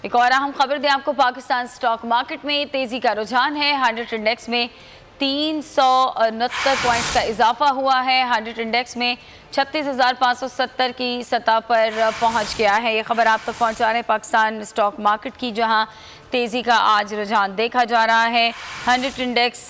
एक और अहम खबर दें आपको, पाकिस्तान स्टॉक मार्केट में तेजी का रुझान है। 100 इंडेक्स में 369 पॉइंट्स का इजाफा हुआ है। 100 इंडेक्स में 36,570 की सतह पर पहुंच गया है। ये खबर आप तक पहुंचा रहे हैं पाकिस्तान स्टॉक मार्केट की, जहां तेजी का आज रुझान देखा जा रहा है। 100 इंडेक्स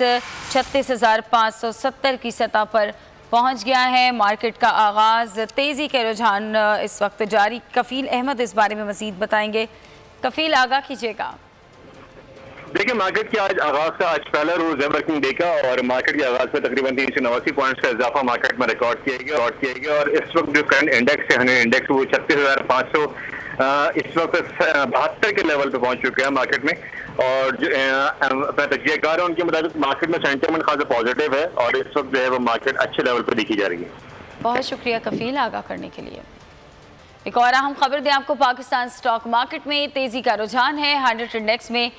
36,570 की सतह पर पहुंच गया है। मार्केट का आगाज तेजी के रुझान इस वक्त जारी। कफील अहमद इस बारे में मजीद बताएंगे। कफील, आगाह कीजिएगा। देखिए, मार्केट की आज आगाज का आज पहला रोज है वर्किंग डे का, और मार्केट के आगाज में तकरीबन 389 पॉइंट्स का इजाफा मार्केट में रिकॉर्ड किया गया। और इस वक्त जो करंट इंडेक्स है 100 इंडेक्स, वो 36,500 इस वक्त 72 के लेवल पे पहुंच चुके हैं मार्केट में। और जो तजियाकार है उनके मुताबिक मार्केट में सेंटिमेंट खासा पॉजिटिव है, और इस वक्त जो है वो मार्केट अच्छे लेवल पर देखी जा रही है। बहुत शुक्रिया कफील, आगाह करने के लिए। एक और अहम खबर दें आपको, पाकिस्तान स्टॉक मार्केट में तेजी का रुझान है। 100 इंडेक्स में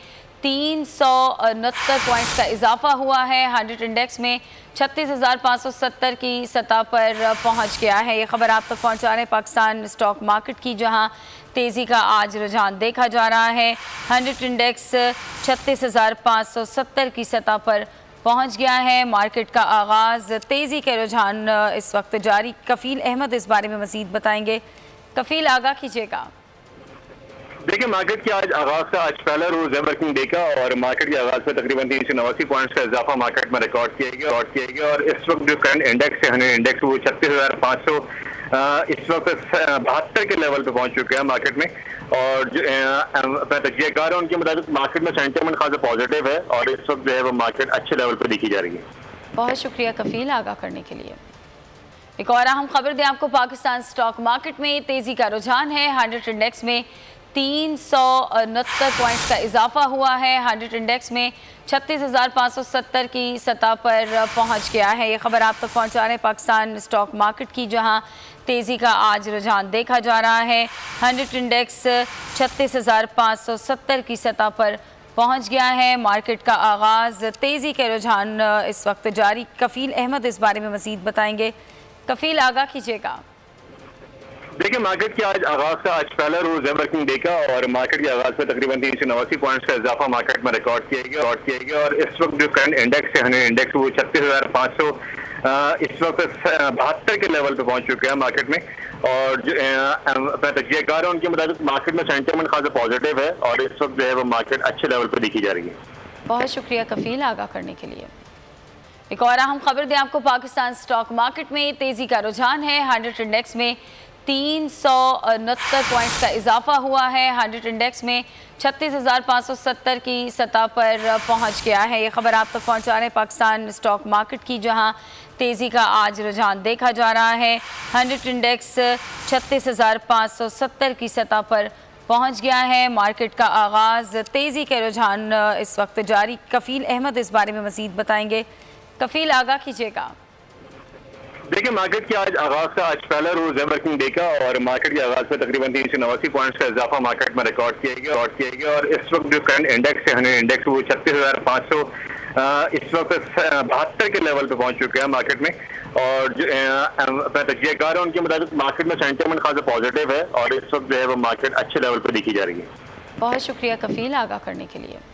369 पॉइंट्स का इजाफा हुआ है। 100 इंडेक्स में 36,570 की सतह पर पहुंच गया है। ये खबर आप तक पहुंचा रहे हैं पाकिस्तान स्टॉक मार्केट की, जहां तेजी का आज रुझान देखा जा रहा है। 100 इंडेक्स 36,570 की सतह पर पहुंच गया है। मार्केट का आगाज तेजी के रुझान इस वक्त जारी। कफील अहमद इस बारे में मजीद बताएंगे। कफील, आगाह कीजिएगा। देखिए, मार्केट की आज आगाज का आज पहला रोज है वर्किंग डे का, और मार्केट के आगाज में तकरीबन 389 पॉइंट्स का इजाफा मार्केट में रिकॉर्ड किया गया। और इस वक्त जो करंट इंडेक्स है 100 इंडेक्स, वो 36,500 इस वक्त 72 के लेवल पे पहुंच चुके हैं मार्केट में। और जो तजियाकार है उनके मुताबिक मार्केट में सेंटिमेंट खासा पॉजिटिव है, और इस वक्त जो है वो मार्केट अच्छे लेवल पर देखी जा रही है। बहुत शुक्रिया कफील, आगाह करने के लिए। एक और अहम खबर दें आपको, पाकिस्तान स्टॉक मार्केट में तेजी का रुझान है। 100 इंडेक्स में 369 पॉइंट्स का इजाफा हुआ है। 100 इंडेक्स में 36,570 की सतह पर पहुंच गया है। ये खबर आप तक पहुंचा रहे हैं पाकिस्तान स्टॉक मार्केट की, जहां तेजी का आज रुझान देखा जा रहा है। 100 इंडेक्स 36,570 की सतह पर पहुंच गया है। मार्केट का आगाज तेजी के रुझान इस वक्त जारी। कफील अहमद इस बारे में मजीद बताएंगे। कफील, आगाह कीजिएगा। देखिए, मार्केट की आज आगाज का आज पहला रोज है वर्किंग डे का, और मार्केट के आगाज में तकरीबन 389 पॉइंट्स का इजाफा मार्केट में रिकॉर्ड किया गया। और इस वक्त जो करंट इंडेक्स है 100 इंडेक्स, वो 36,500 इस वक्त 72 के लेवल पे पहुंच चुके हैं मार्केट में। और जो तजियाकार है उनके मुताबिक मार्केट में सेंटिमेंट खासा पॉजिटिव है, और इस वक्त जो है वो मार्केट अच्छे लेवल पर देखी जा रही है। बहुत शुक्रिया कफील, आगाह करने के लिए। एक और अहम खबर दें आपको, पाकिस्तान स्टॉक मार्केट में तेजी का रुझान है। 100 इंडेक्स में 369 पॉइंट्स का इजाफा हुआ है। 100 इंडेक्स में 36,570 की सतह पर पहुंच गया है। ये खबर आप तक पहुंचा रहे हैं पाकिस्तान स्टॉक मार्केट की, जहां तेजी का आज रुझान देखा जा रहा है। 100 इंडेक्स 36,570 की सतह पर पहुंच गया है। मार्केट का आगाज तेजी के रुझान इस वक्त जारी। कफील अहमद इस बारे में मजीद बताएंगे। कफील, आगाह कीजिएगा। देखिए, मार्केट की आज आगाज का आज पहला रोज है वर्किंग डे का, और मार्केट के आगाज में तकरीबन 389 पॉइंट्स का इजाफा मार्केट में रिकॉर्ड किया गया। और इस वक्त जो करंट इंडेक्स है 100 इंडेक्स, वो 36,500 इस वक्त 72 के लेवल पे पहुंच चुके हैं मार्केट में। और जो तजियाकार है उनके मुताबिक मार्केट में सेंटिमेंट खासा पॉजिटिव है, और इस वक्त जो है वो मार्केट अच्छे लेवल पर देखी जा रही है। बहुत शुक्रिया कफील, आगाह करने के लिए।